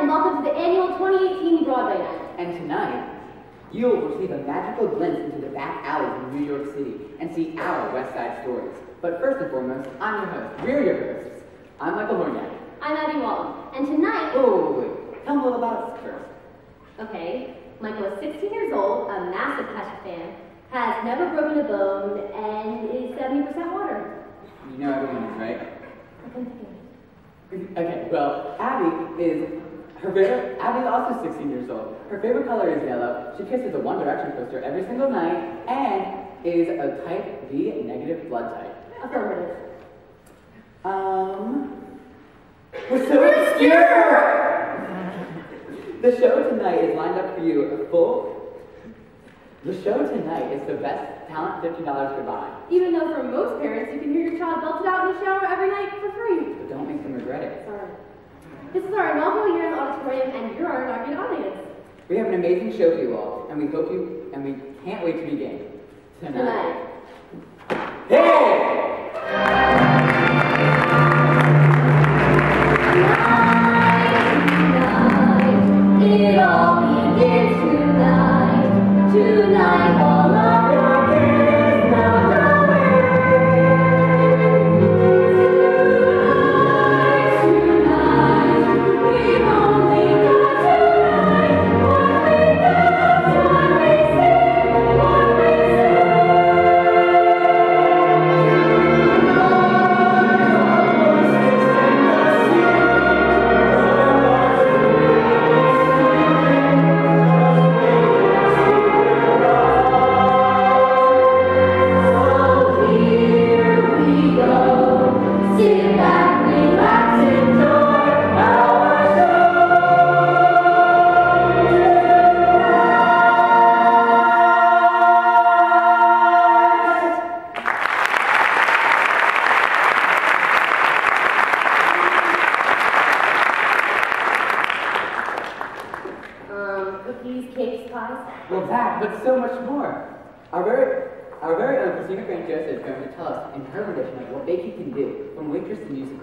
welcome to the annual 2018 Broadway Night. And tonight, you'll receive a magical glimpse into the back alleys of New York City and see our West Side stories. But first and foremost, I'm your host. We're your hosts. I'm Michael Horniak. I'm Abby Walton. And tonight... Wait. Tell them all about us first. Okay. Michael is 16 years old, a massive Kesha fan, has never broken a bone, and is 70% water. You know everyone is, right? Okay, well, Abby's also 16 years old. Her favorite color is yellow. She kisses a One Direction poster every single night and is a type B negative blood type. Affirmative. We're so obscure! The show tonight is lined up for you The show tonight is the best talent $50 could buy. Even though for most parents, you can hear your child belted out in the shower every night for free. But don't make them regret it. Sorry. This is our inaugural year in the auditorium, and you're our inaugural audience. We have an amazing show for you all, and we can't wait to begin. Tonight. Hey! It all begins tonight. Tonight, all of your cares melt away. Tonight, we've only got tonight. What we sing, what we Well, that, but so much more. Our very own Christina Franciosa is going to tell us in her rendition of what Becky can do from Waitress the Musical.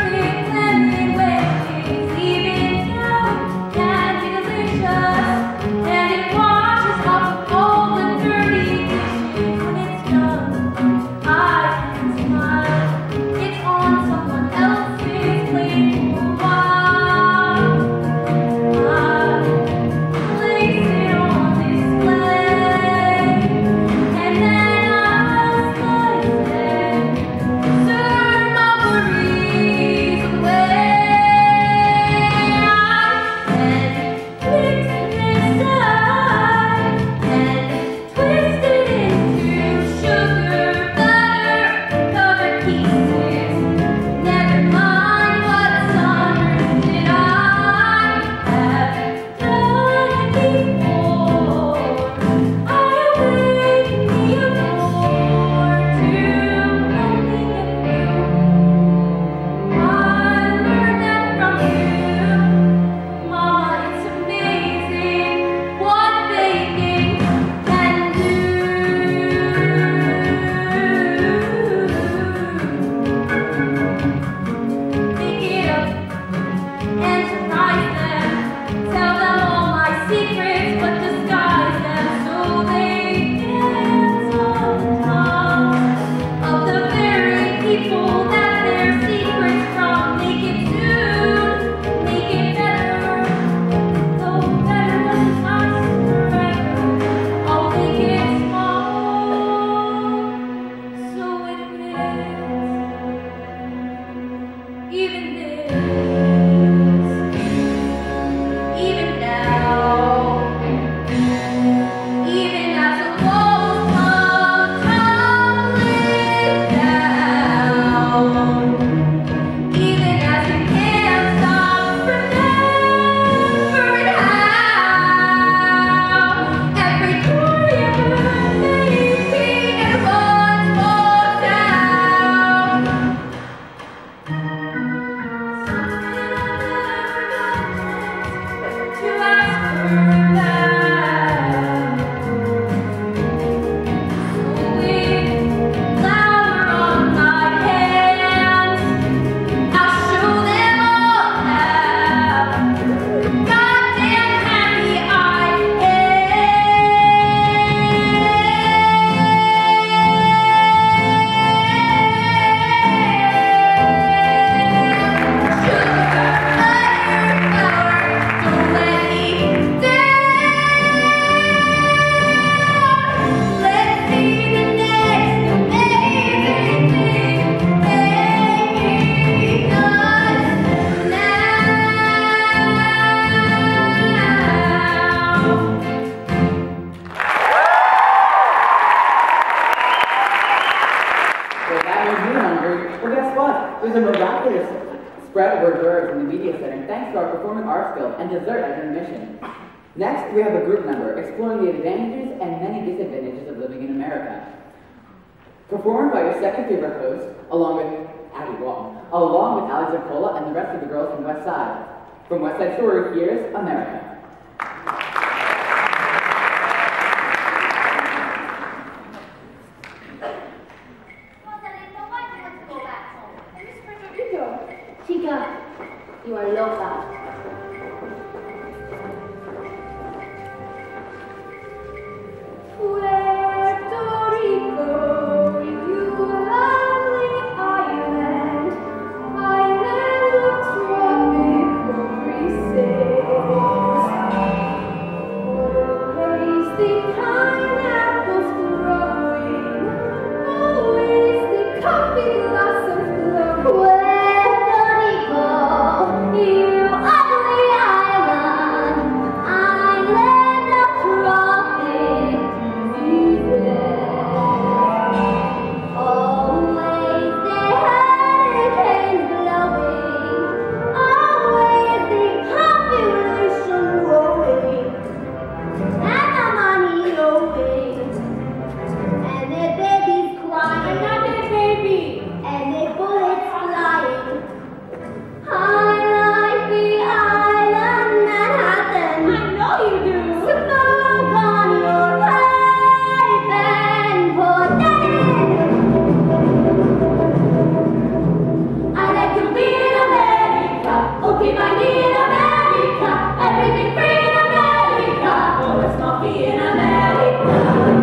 Even though can't be delicious. There's a miraculous spread word verbs in the media center thanks to our performing arts guild and dessert at intermission. Next, we have a group member exploring the advantages and many disadvantages of living in America. Performed by your second favorite host, along with Abby Walton, along with Alex Zacola and the rest of the girls from West Side. From West Side Story, here's America. Chica, you are loca. Puerto Rico, you lovely island, island of tropical breezes. Always the pineapples growing, always the coffee blossoms blowing. You ugly island, island of tropic diseases. Always the hurricanes blowing, always the population growing, and the money owing, and the babies crying, another baby, and the bullets flying. I like the island Manhattan. I know you do. Smoke on your pipe and put that in. I like to be in America. Oh, keep my knee in America. Everything free in America. Oh, let's not be in America.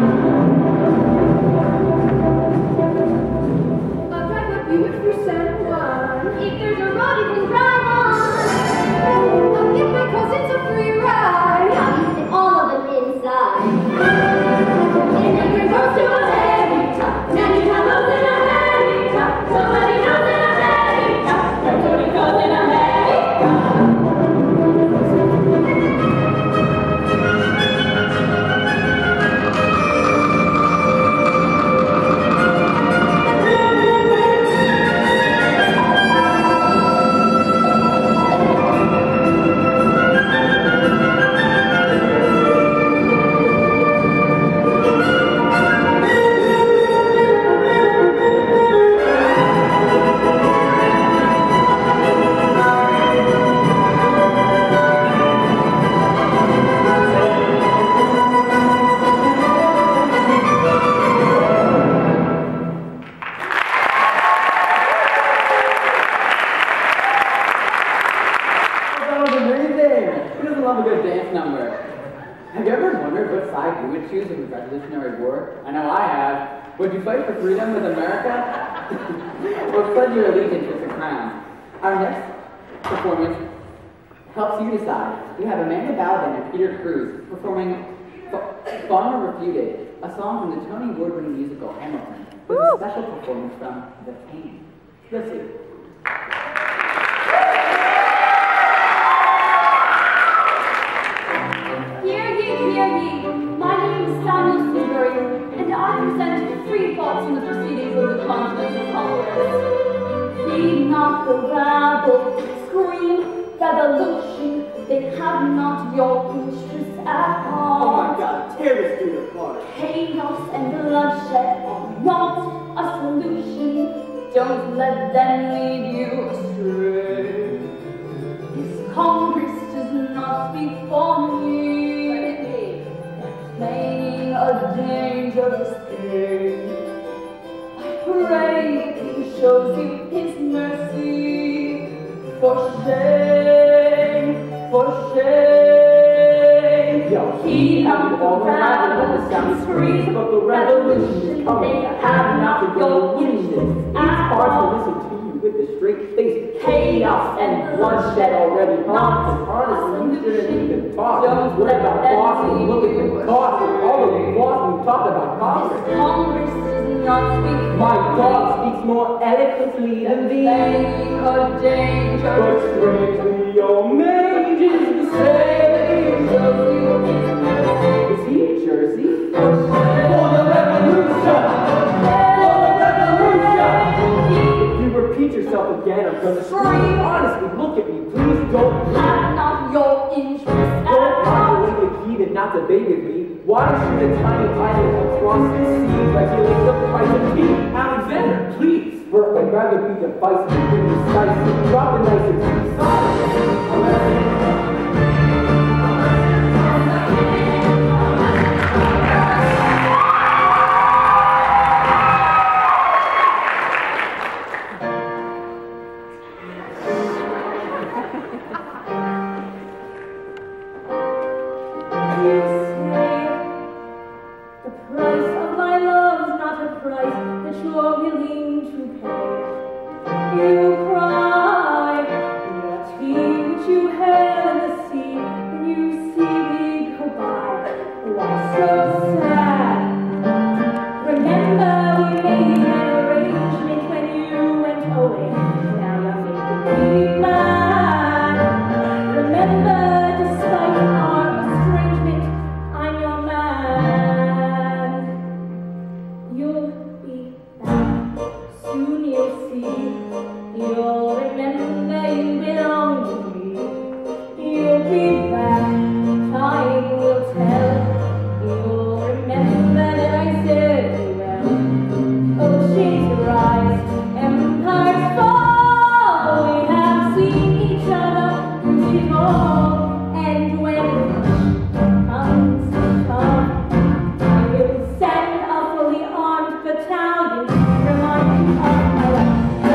I'll drive up you if you're San Juan. If there's a road you can drive on. I'll give my cousins a free ride. I'll use it all of them inside. Immigrant goes to America. Nanny hellos in America. Somebody knows in America. Puerto Rico's in America. That was amazing! Who doesn't love a good dance number? Have you ever wondered what side you would choose in the Revolutionary War? I know I have. Would you fight for freedom with America? Or pledge your allegiance with the crown? Our next performance helps you decide. We have Amanda Balaban and Peter Cruz performing Farmer Refuted, a song from the Tony Award-winning musical Hamilton, with a special performance from The Cane. Let's see. Hear ye. My name is Samuel Seabury, and I present free thoughts on the proceedings of the Continental Congress. Heed not the rabble, scream revolution, they have not your interests at heart. Oh my God, tear this dude apart. Chaos and bloodshed are not a solution. Don't let them lead you astray. This Congress does not speak for me. Playing a dangerous game. I pray the King shows you his mercy. For shame, for shame. Yo, Heed not the all around rabble, the sound scream screams, but the revolution is coming. They have not your wishes It's at hard to all. listen to you with a straight face. Chaos and bloodshed already not gone. Honestly, you shouldn't even talk. Don't What let about them Boston? lead Look at you the cost of all of the Boston talk about This Congress. Congress does not speak My for God me. speaks more eloquently than thee. Playing a But dangerous strangely, your mage is the same. shows you his mercy. Is he in Jersey? For shame, For the revolution! For the revolution! If you repeat yourself free. Honestly, look at me, please don't. Have not your interest Don't at offer all. me the key to not debate with me. Why should a tiny island across the sea regulate the price of tea? Alexander, please. For I'd rather be divisive than decisive. Drop the niceties. You say the price of my love's not a price that you're willing to pay. You cry your tea which you held in the sea when you see me go by. Why so sad? Remember we made an arrangement when you went away. Now you're making me mad. Remember, despite our estrangement, I'm your man. You'll be back, soon you'll see. You'll remember you belong to me. You'll be back, time will tell. You'll remember that I said you well. Oceans rise, empires fall. We have seen each other before, and when comes the time, I will send a fully armed battalion to remind you of my life.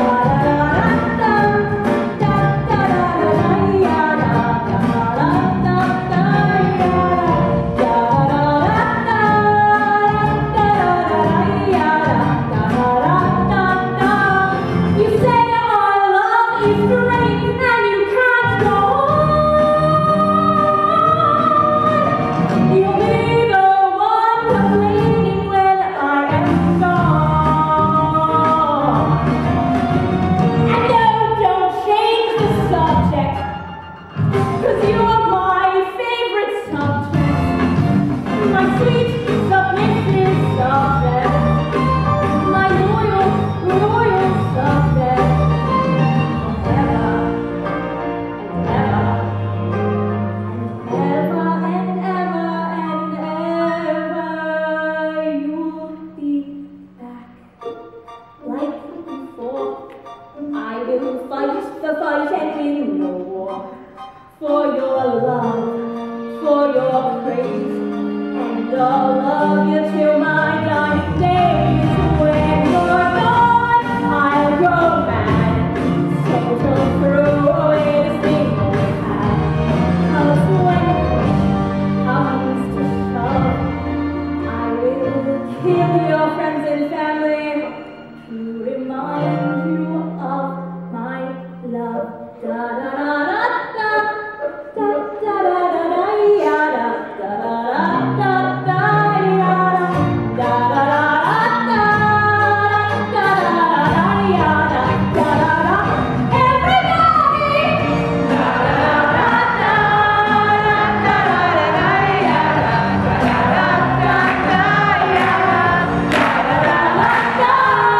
You say our love is great and you can't go on. You'll be the one complaining when I am gone. And no, don't change the subject, 'cause you are my favorite subject, my sweet submissive subject, my loyal subject, forever and ever, ever and ever and ever. You'll be back like before. I will fight the fight and win the war for your love, for your praise, and I'll love you till my dying days. When you're gone, I'll go mad, so don't throw away this thing we had. 'Cause when comes to shove, I will kill your friends and family to remind you of my love. Da da da da da da da da da ya da da da da ya da da da da da ya da da da. Everybody, da da da da da da ya da da da da ya da da da da.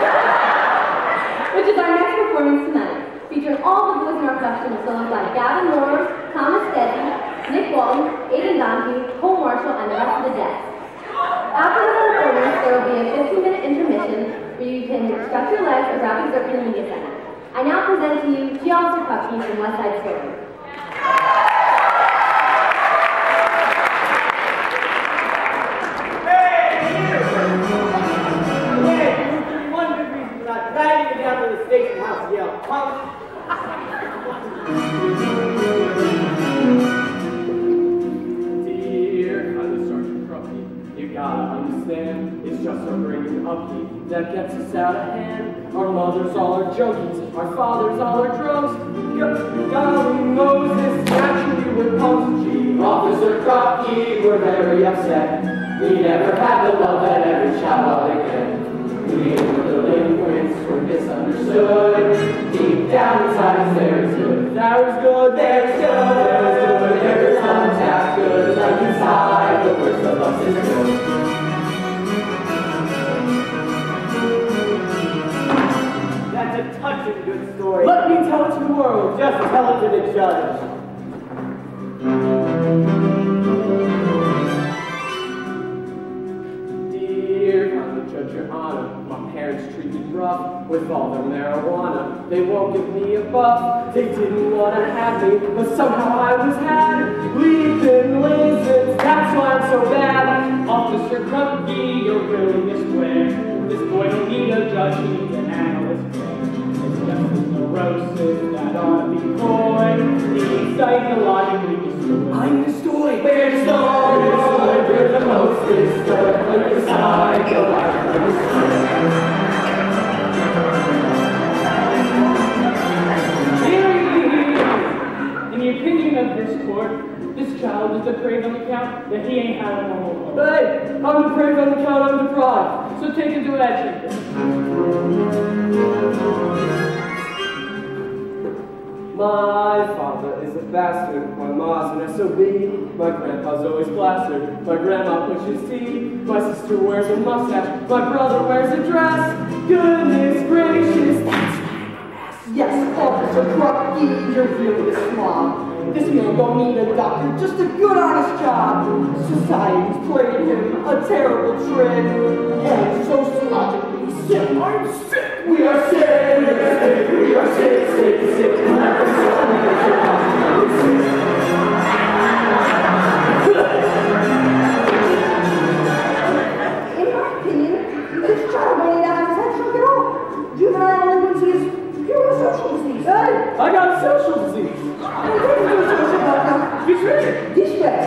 Which is our next performance tonight, featuring all the boys in our production with solos by Gavin Moore, Thomas Steady, Nick Walton, Aidan Donkey, Cole Marshall, and the rest of the Jets. After the performance, there will be a 15-minute intermission where you can stretch your legs or grab a in the media center. I now present to you G. Officer Pupkey from West Side Story. Driving me down to the station house to yell, punk! Dear kind of Sergeant Crumpy, you gotta understand, it's just our bringing upkeep that gets us out of hand. Our mothers all are junkies, our fathers all are drunks. Golly Moses, naturally we're punks. Gee, Officer Crumpy, we're very upset. We never had the love that every child ought to get. We were delinquents, we're misunderstood. Deep down inside, there's good. There's good, there's good, there's good. Every time that's good, like inside, the worst of us is good. That's a touching good story. Let me tell it to the world. Just tell it to the judge. Judge, Your Honor, my parents treated me rough with all their marijuana. They won't give me a buff. They didn't want to have me, but somehow I was had. Leaving lizards, that's why I'm so bad. Officer Crumpy, you're really misplaced. This boy don't need a judge, he needs an analyst. It's just a neurosis that ought to be coy. He's psychologically destroyed. I'm destroyed. We're destroyed. We're the most destroyed. We're psychologically destroyed. In the opinion of this court, this child is depraved on the count that he ain't had a normal life. Hey, I'm depraved on the count I'm deprived. So take him to that treatment. My father is a bastard, my ma's an SOB, my grandpa's always plastered, my grandma pushes tea, my sister wears a mustache, my brother wears a dress. Goodness gracious, that's why I'm a mess. Yes, Officer Crumpy, you're really a slob. This man don't need a doctor, just a good honest job. Society's played him a terrible trick, and sociologically sick. I'm sick! We are sick! We are sick! We are sick, sick, sick. In my opinion, this child may not have his head shrunk at all. Juvenile delinquency is pure social disease. Hey, I got social disease. This way. This way.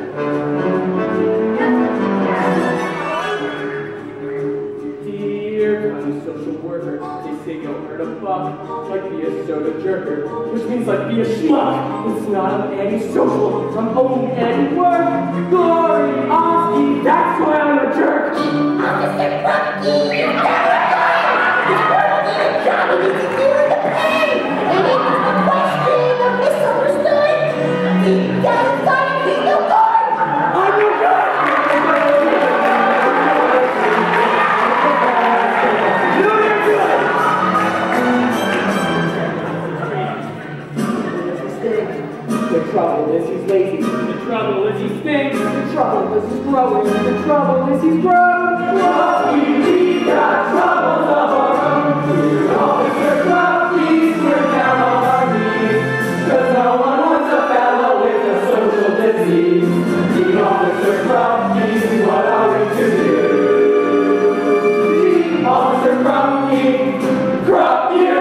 Dear kind of social worker, they say you'll earn $1, like be a soda jerker, which means like be a schmuck. It's not I'm anti-social, I'm only anti-work. Glory, Oski, that's why I'm a jerk. Officer Crumpy, you're terrified! This world needs a job and needs to deal with the pain! And it's the question of misunderstood! Deep down inside, he's no good! I'm no good! You're good! The trouble is he's lazy. The trouble is he stinks. The trouble is he's growing. The trouble is he's grown. Crumpy, we got troubles of our own. We're Officer Crumpy, we're down on our knees. 'Cause no one wants a fellow with a social disease. The Officer Crumpy, what are we to do? The Officer Crumpy, crump you!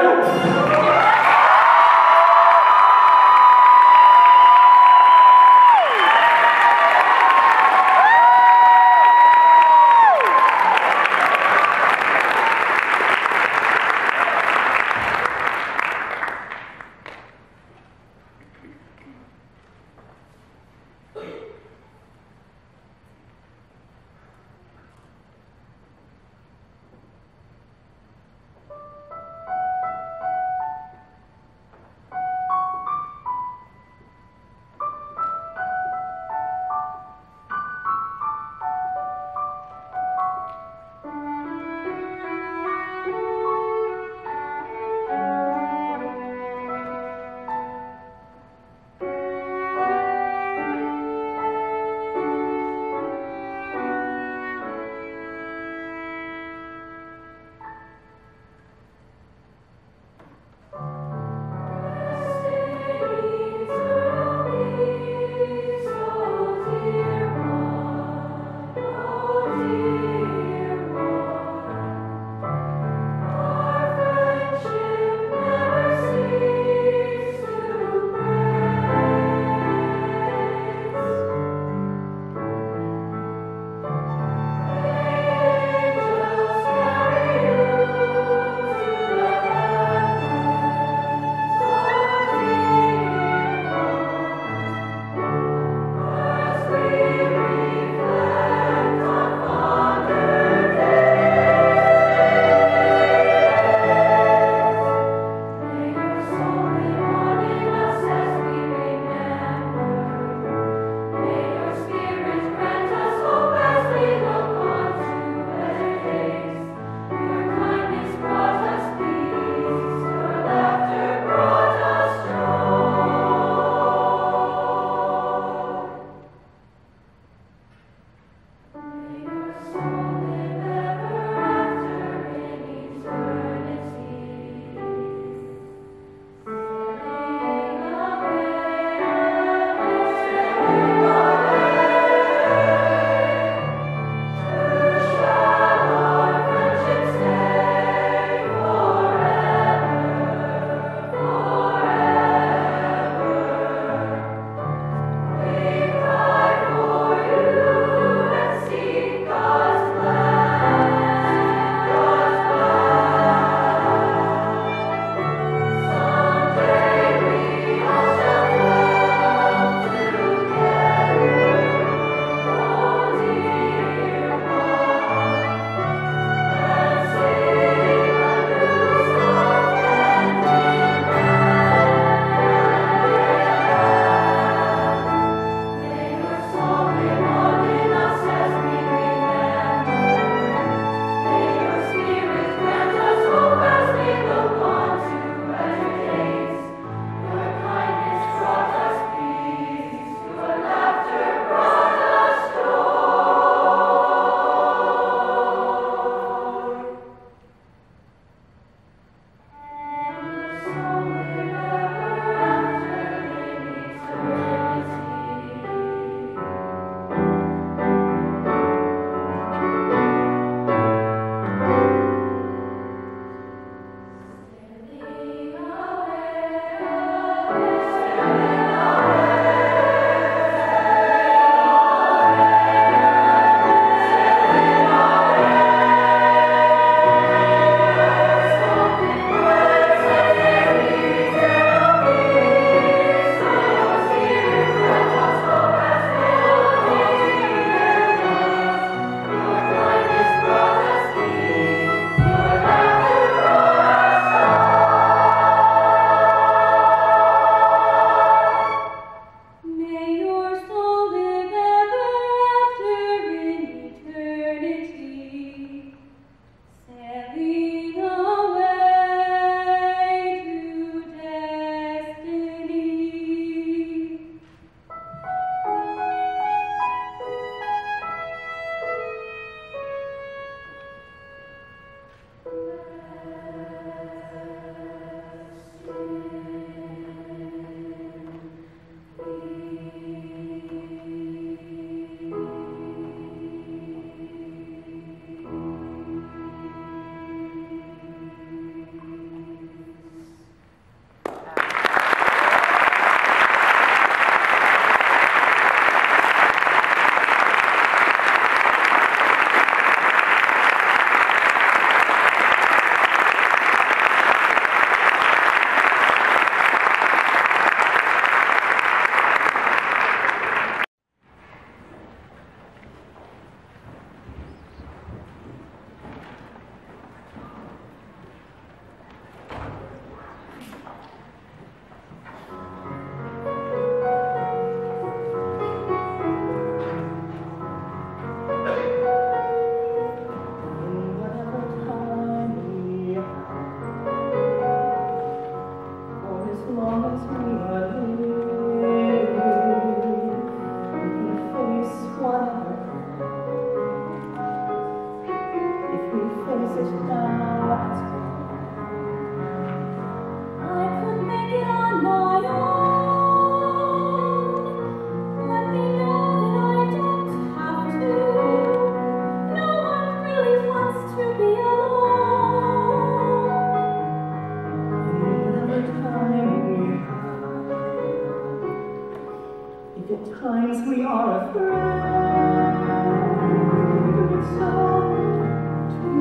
times we are afraid. It's all to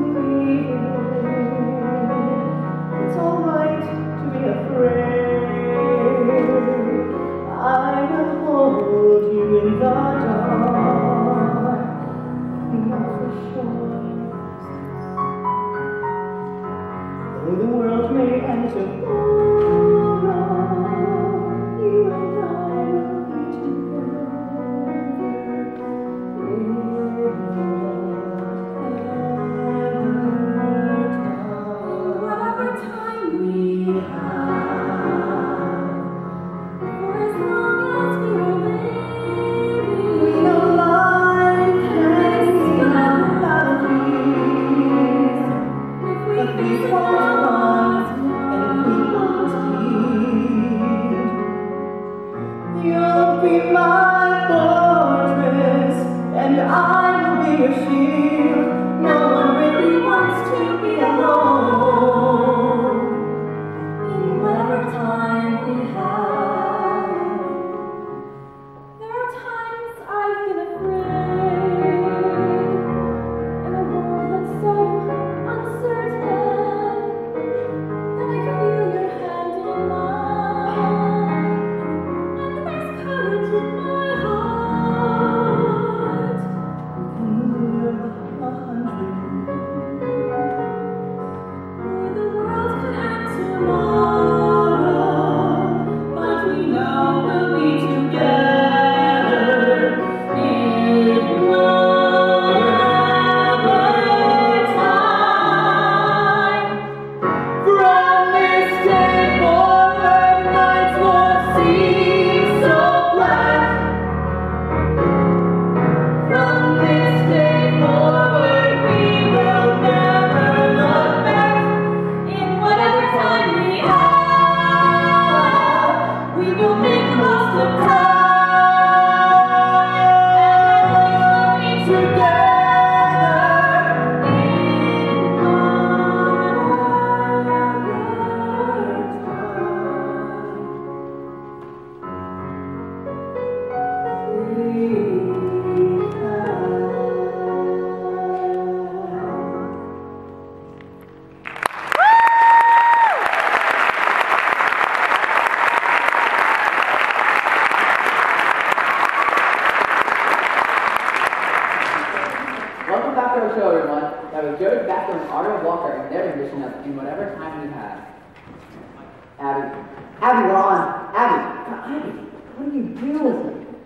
be. It's all right to be afraid. I will hold you in the dark. Not for sure. Though the world may end tomorrow, you and I will be together. Whatever time we have, for as long as we are living, we know life can be battlefield. If we want and we want heed, you'll be my fortress, and I will be your shield. No one really wants to be alone in whatever time we have. There are times I've been afraid in a world that's so uncertain. Then I feel your hand in mine, and there's courage in my heart. Can live 100 where the world could end tomorrow, but we know we'll be together in whatever time. From this day forward, nights won't seem so black. From this day forward, we will never look back. In whatever time we have, we will make the most of time, and we'll be together in Welcome back to our show, everyone. That was Joey Baxter and Aria Walker and their rendition of In Whatever Time We Have. Abby, we're on. Abby, what are you doing?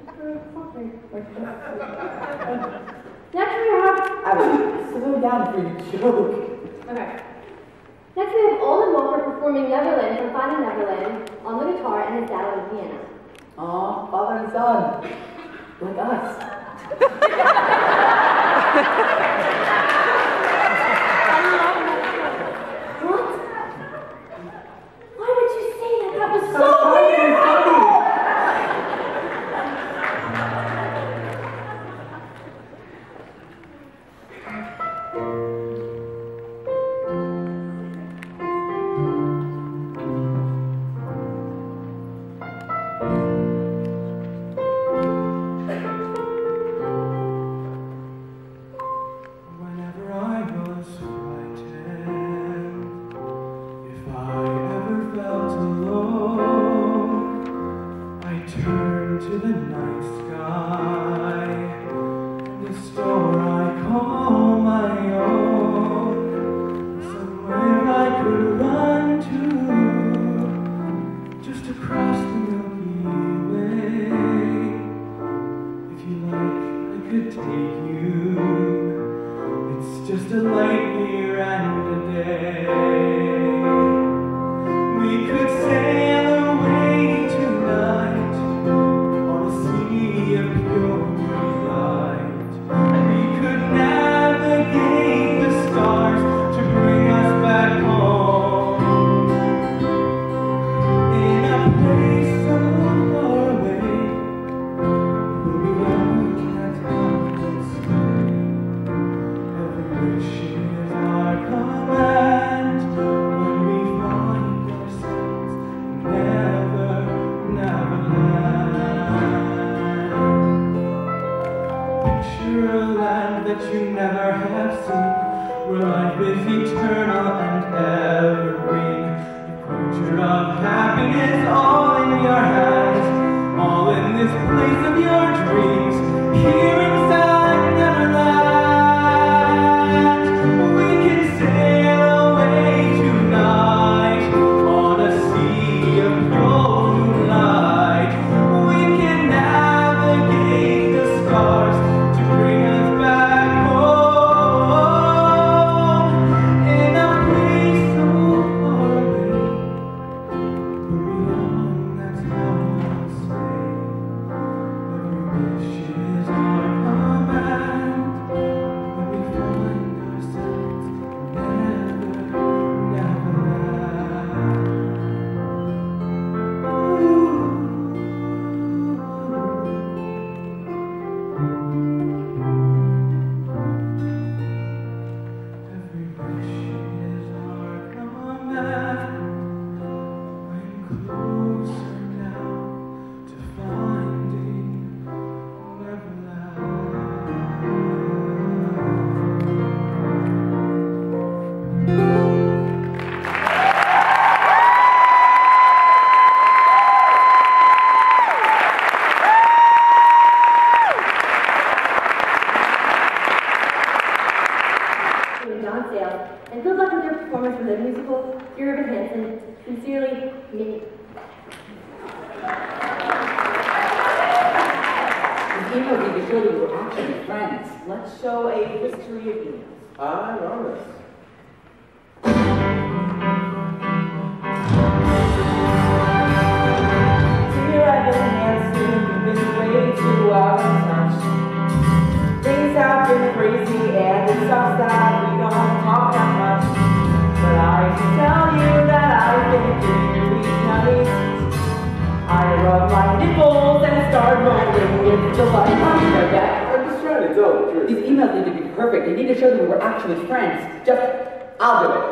Next we have Abby, slow down for your joke. okay. Next we have Olin Walker performing Neverland from Finding Neverland on the guitar and his dad on the piano. Aw, father and son. Like us. What? Why would you say that? That was so Whenever I was frightened, if I ever felt alone, I turned to the night sky, the store I call my own, somewhere I could run to, just across the Milky Way. If you like, I could take you. It's just a light year and a day. Dear Evan Hansen, sincerely, me. These emails need to show that we're actually friends. Let's show a history of emails. I'm on this. Dear Evan Hansen, you've been way too out of touch. Things have been crazy and it sucks that we don't talk that much. But I can tell you that I've been really nice. I rub my nipples and start moaning with delight. Like that. I'm just trying to tell the truth. These emails need to be perfect. They need to show that we're actually friends. I'll do it.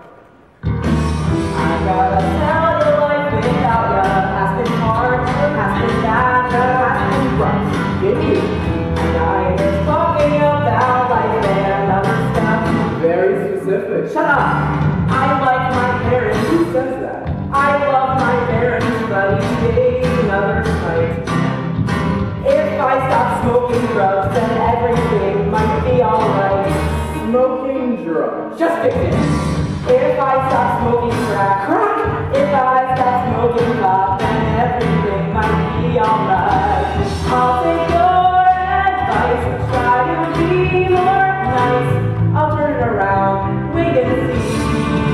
I gotta tell you, life without you has been hard, has been bad, has been rough. And I was talking about life and other stuff. Very specific. Shut up! I like my parents. Who says that? I love my parents, but each day is another fight. If I stop smoking drugs, then everything might be alright. Smoking drugs. Just fix it. If I stop smoking crack, if I stop smoking pot, then everything might be alright. I'll take your advice, try to be more nice. I'll turn it around, wait and see.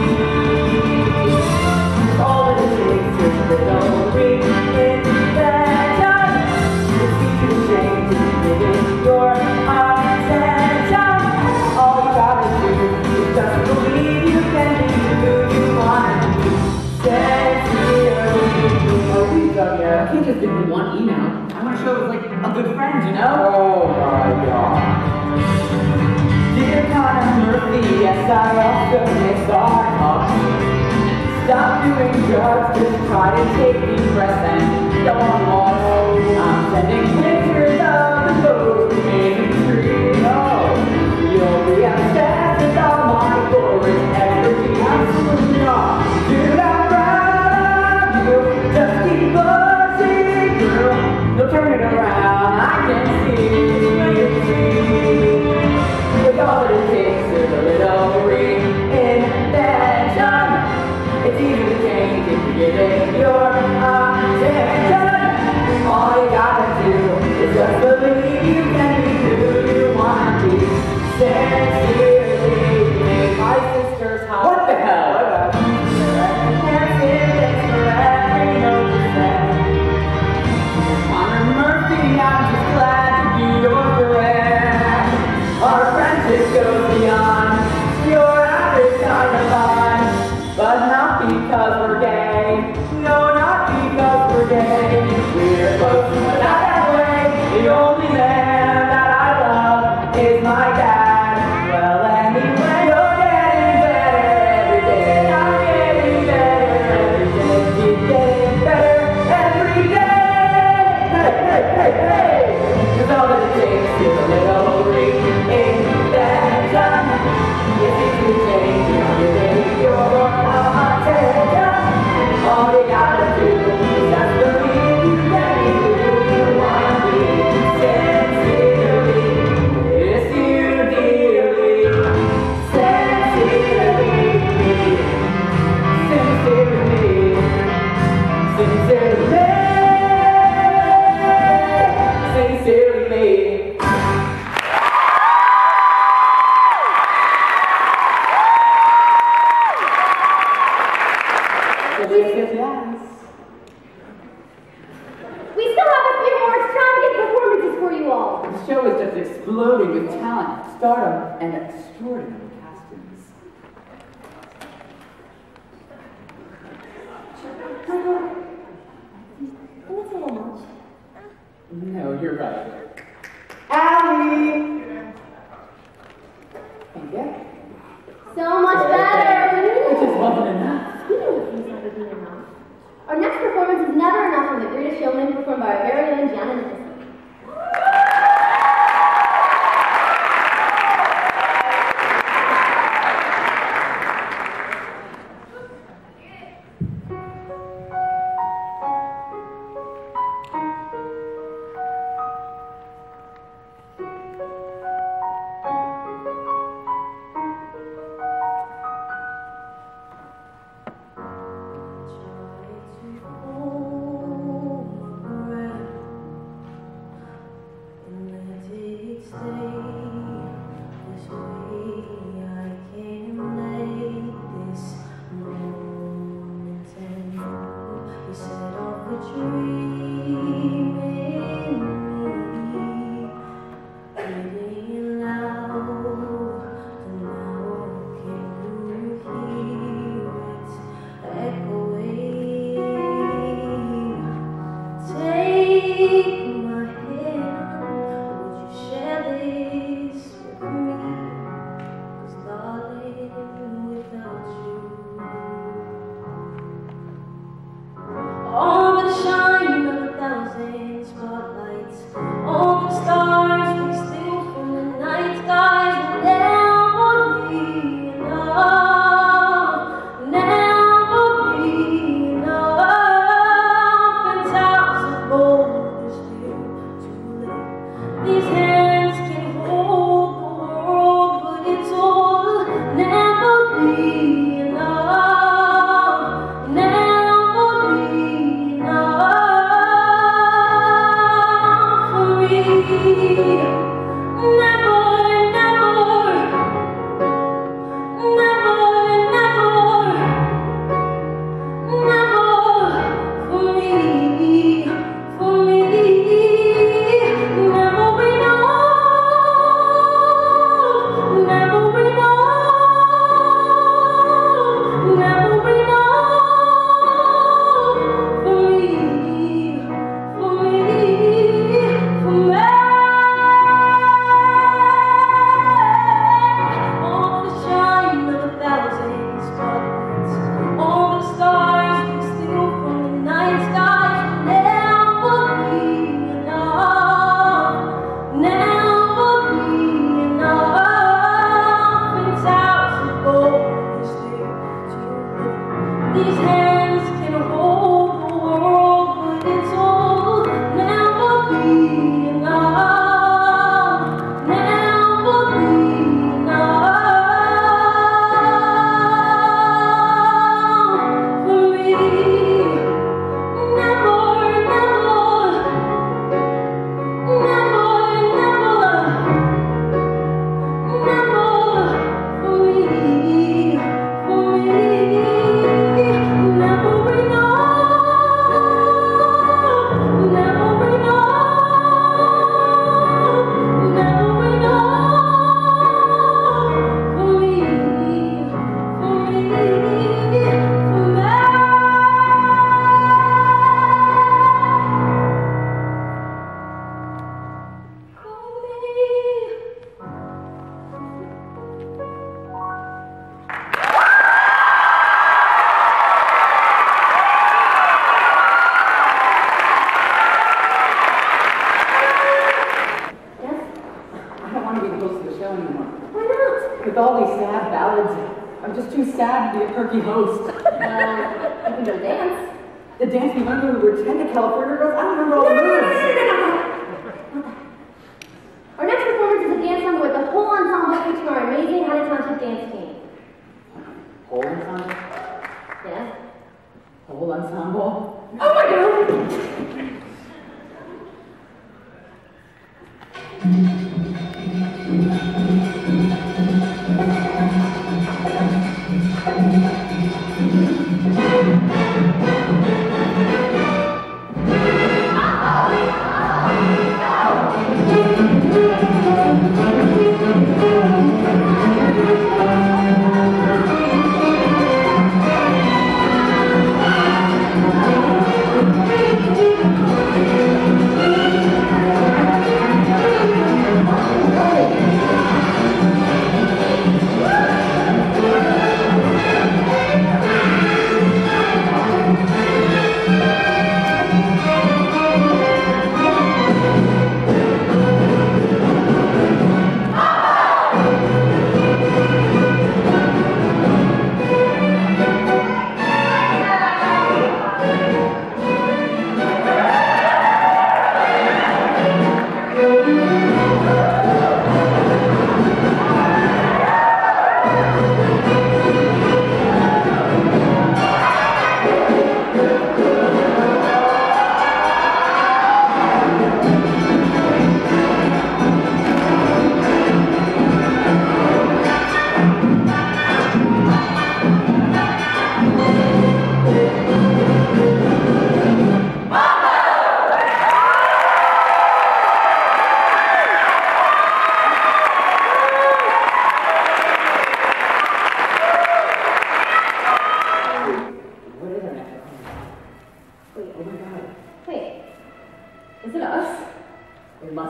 All that it takes is a little reinvention. It's easy to change if you give it your attention. All you gotta do is just believe you can be who you want to be. Sincerely. Oh, we done yet? I can't just give them one email. I want to show it was like a good friend, you know? Oh my god. Dear Connor Murphy, yes, I also miss our talk. Stop doing drugs, just try to take deep breaths and go on walks. I'm sending pictures of the most amazing tree. Oh, you'll be obsessed with all my glorious energy. Absolutely not. Dude, I'm proud of you. Just keep pushing through. You'll turn it around, I can see. With all that it takes is a little reinvention. It's easy to change if you give it your attention. All you gotta do is just believe you can be who you want to be. Sincerely, my sister's house. What the hell? Hansen, thanks for every note you send. Connor Murphy, I'm just glad to be your friend. Our friendship goes beyond your average kind of fun. But not because we're gay. No, not because we're gay. We're close, but not that way. The only man that I love is my dad. Well, anyway, you're getting better every day. I'm getting better every day. Keep getting better every day. Hey, hey, hey, hey. 'Cause all that it takes is a little reinvention. It's easy to change if you give your attention. All you gotta do is just believe you can be who you want to be. Sincerely, it's you dearly. Sincerely, sincerely, sincerely, sincerely. Yes. We still have a few more extravagant performances for you all. The show is just exploding with talent, stardom, and extraordinary castings. That's a little much. No, you're right. Allie! Thank you. So much better. It just wasn't enough. We know if these never been enough. Our next performance is Never Enough from The Greatest Showman, performed by our very own Gianna Nicholson. With all these sad ballads, I'm just too sad to be a perky host. You can go dance. The dance we went to when we were 10 to California Girls, I don't remember all the moves. Our next performance is a dance number with the whole ensemble featuring our amazing Honey Township dance team. Whole ensemble? Yes? Whole ensemble? Oh my god! Thank you.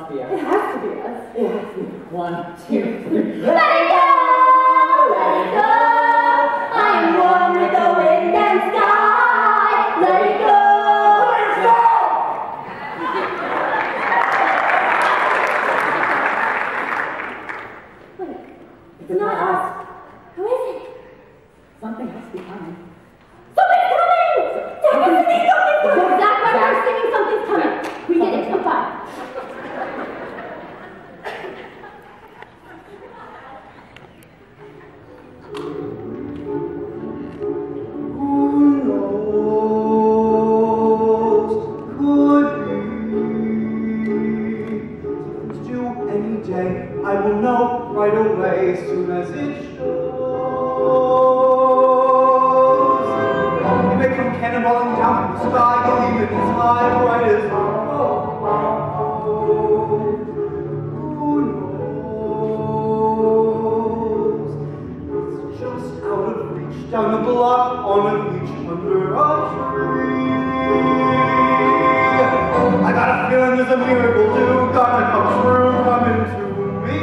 be us. It has to be us. It has to be. 1, 2, 3. Let it go! Let it go! I am one with the wind and sky. Let it go! Let it go! Wait, it's not us. Who is it? Something has to be coming. Something's coming! Something's coming! Zach, right now, singing something's coming. We get it. Come by. I will know right away as soon as it shows. It may come cannonballing down from the sky, even as high, bright as who knows? It's just out of reach, down the block, on a beach, under a tree. I got a feeling there's a miracle due, gonna come true, coming to me.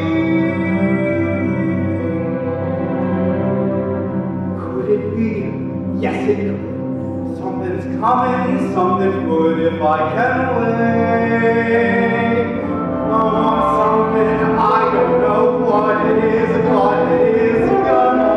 Could it be? Yes, it could. Something's coming, something good if I can wait. Something I don't know what it is, but it is gonna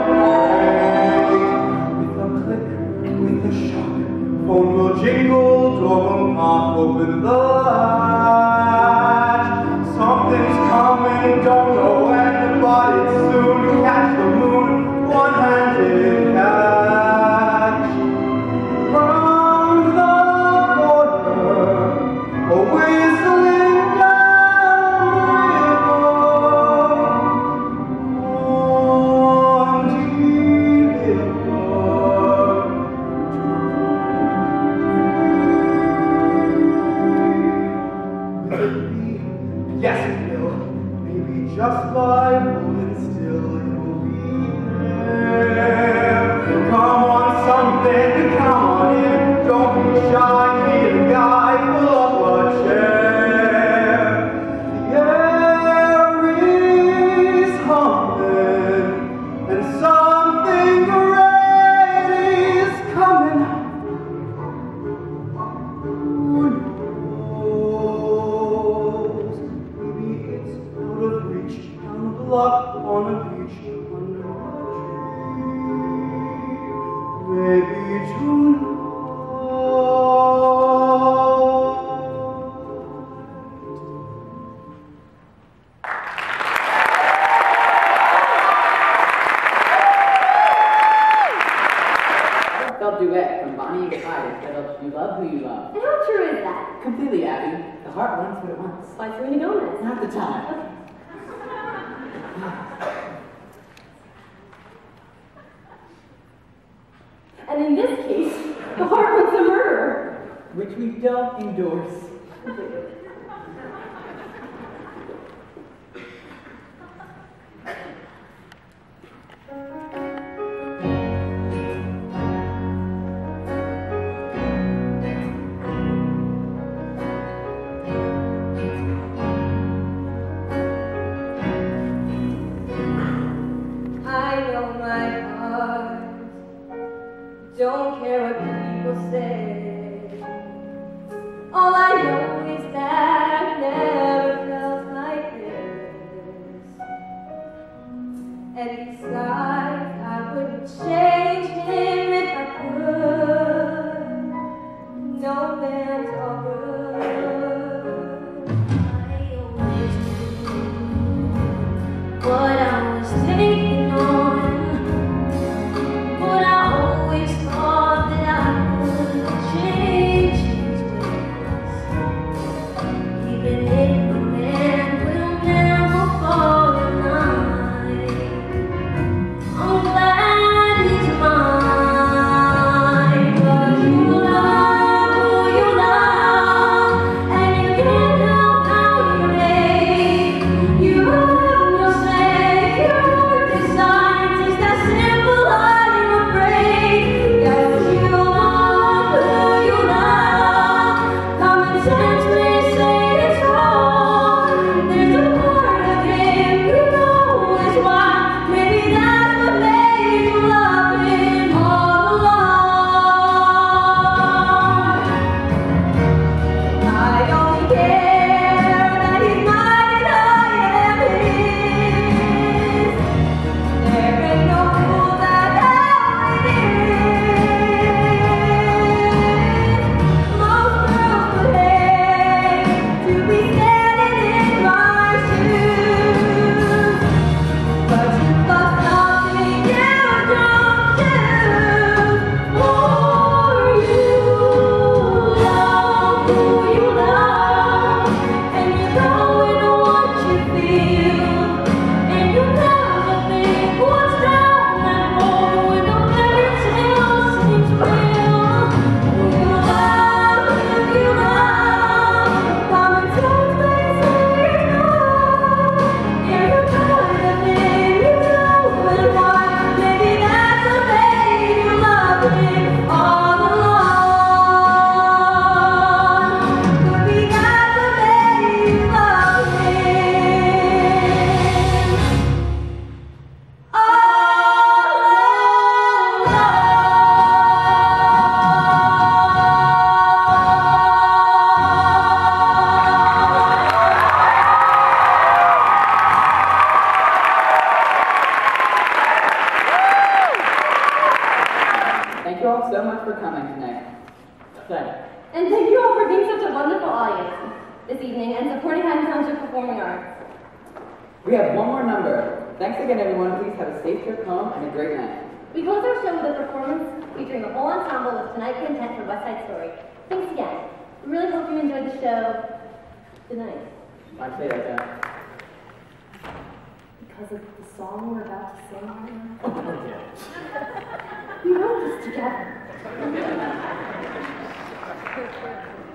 wait. With a click, with a shock, phone will jingle, door will knock, open the latch. Something's coming, don't know when, but it's soon. Catch the moon, one-handed catch. From the border, a whistling down the yes, it will. Maybe just by holding still, it will be there. Come on, something, come on in. Don't be shy, be a guy, pull up a chair. The air is humming, and something great is coming. Who knows? Maybe it's out of reach, down the block, on a beach, under a tree. Maybe tonight. Heartfelt duet from Bonnie and Clyde entitled You Love Who You Love. And how true is that? Completely, Abby. The heart wants what it wants. By Selena Gomez. Not the time. And in this case, the heart was a murderer. Which we don't endorse. I know my heart don't care what people say. All I know is that I've never felt like this. And besides, I wouldn't change him if I could. No man's all good. I always knew what I was taking on. But I always thought that I could change his ways. coming tonight. And thank you all for being such a wonderful audience this evening and supporting Haddon Township Performing Arts. We have one more number. Thanks again, everyone. Please have a safe trip home and a great night. We close our show with a performance featuring the whole ensemble of Tonight Content from West Side Story. Thanks again. We really hope you enjoyed the show. Good night. Why'd you say that, John? Because of the song we're about to sing right now. Oh, yeah. We wrote this together.